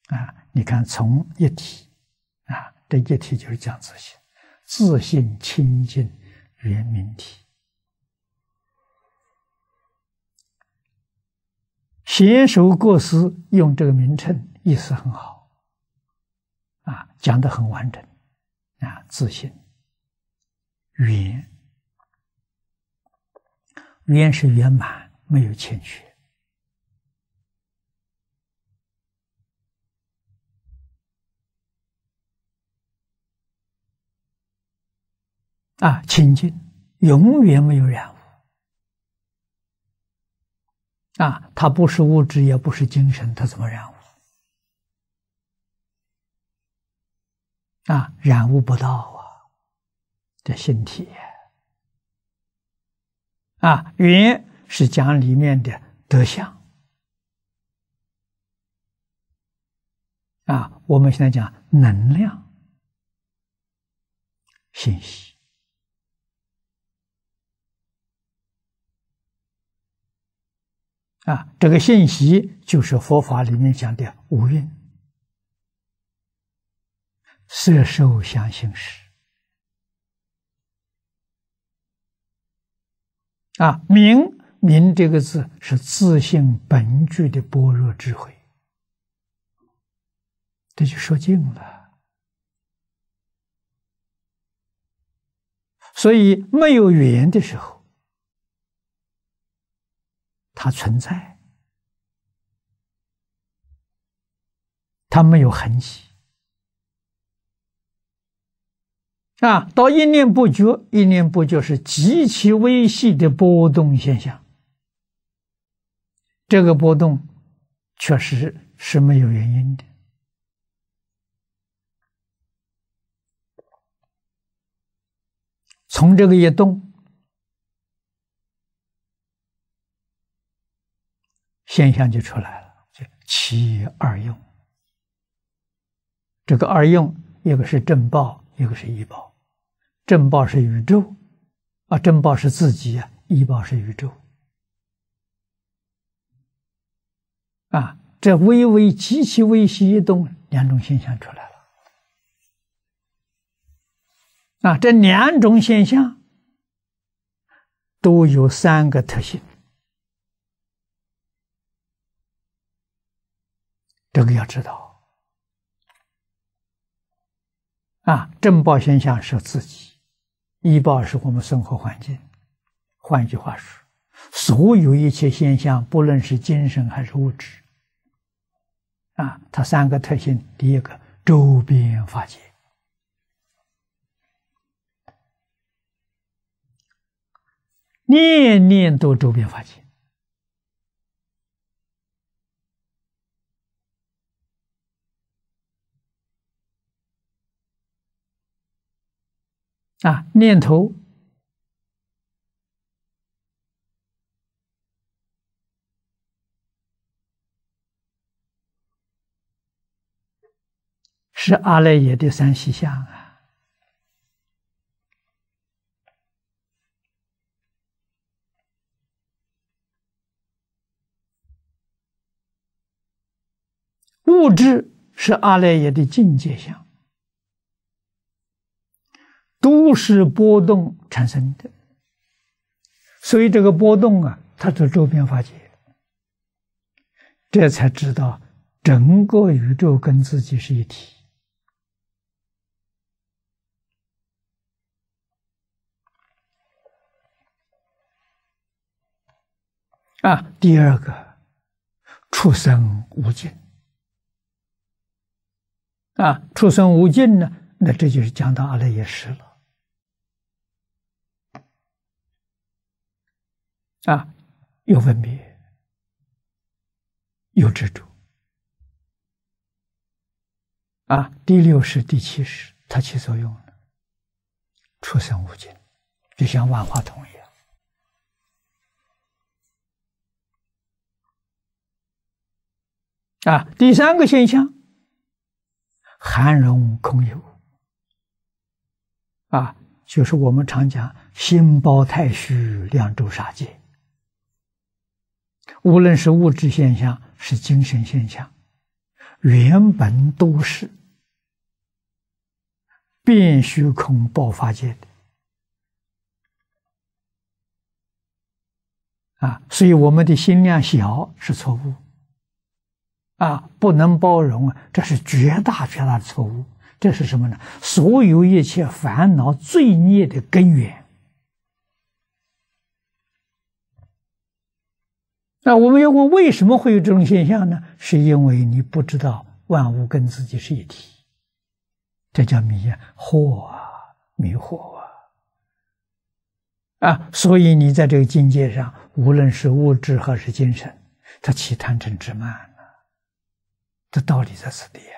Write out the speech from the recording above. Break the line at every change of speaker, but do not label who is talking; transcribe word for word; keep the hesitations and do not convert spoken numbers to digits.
啊，你看从一体啊，这一体就是讲自性，自性清净圆明体。贤首过师用这个名称，意思很好，啊，讲得很完整，啊，自性圆，圆是圆满，没有欠缺。啊，清净，永远没有染污。啊，它不是物质，也不是精神，它怎么染污？啊，染污不到啊，这性体。啊，圆是讲里面的德相。啊，我们现在讲能量、信息。啊，这个信息就是佛法里面讲的五蕴，色受想行识。啊，明明这个字是自性本具的般若智慧，这就说尽了。所以没有缘的时候，它存在，它没有痕迹。啊，到一念不觉，一念不觉是极其微细的波动现象。这个波动确实是没有原因的。从这个一动，现象就出来了，就其二用。这个二用，一个是正报，一个是依报。正报是宇宙，啊，正报是自己啊，依报是宇宙。啊，这微微极其微细一动，两种现象出来了。啊，这两种现象都有三个特性，这个要知道。啊，正报现象是自己，依报是我们生活环境。换一句话说，所有一切现象，不论是精神还是物质，啊，它三个特性：第一个，周边法界，念念都周边法界。啊，念头是阿赖耶的三细相啊。物质是阿赖耶的境界相。都是波动产生的，所以这个波动啊，它是周边法界，这才知道整个宇宙跟自己是一体。啊，第二个，畜生无尽。啊，畜生无尽呢，那这就是讲到阿赖耶识了。啊，有分别，有执着。啊，第六识、第七识，它起作用了。畜生无尽，就像万花筒一样。啊，第三个现象，含容空有。啊，就是我们常讲心包太虚，量周杀界。无论是物质现象，是精神现象， 原本都是变虚空爆发界的啊，所以我们的心量小是错误啊，不能包容啊，这是绝大绝大的错误。这是什么呢？所有一切烦恼罪孽的根源。那我们要问，为什么会有这种现象呢？是因为你不知道万物跟自己是一体，这叫迷惑啊，迷惑啊！啊，所以你在这个境界上，无论是物质还是精神，它起贪嗔痴慢了，这道理在此地啊。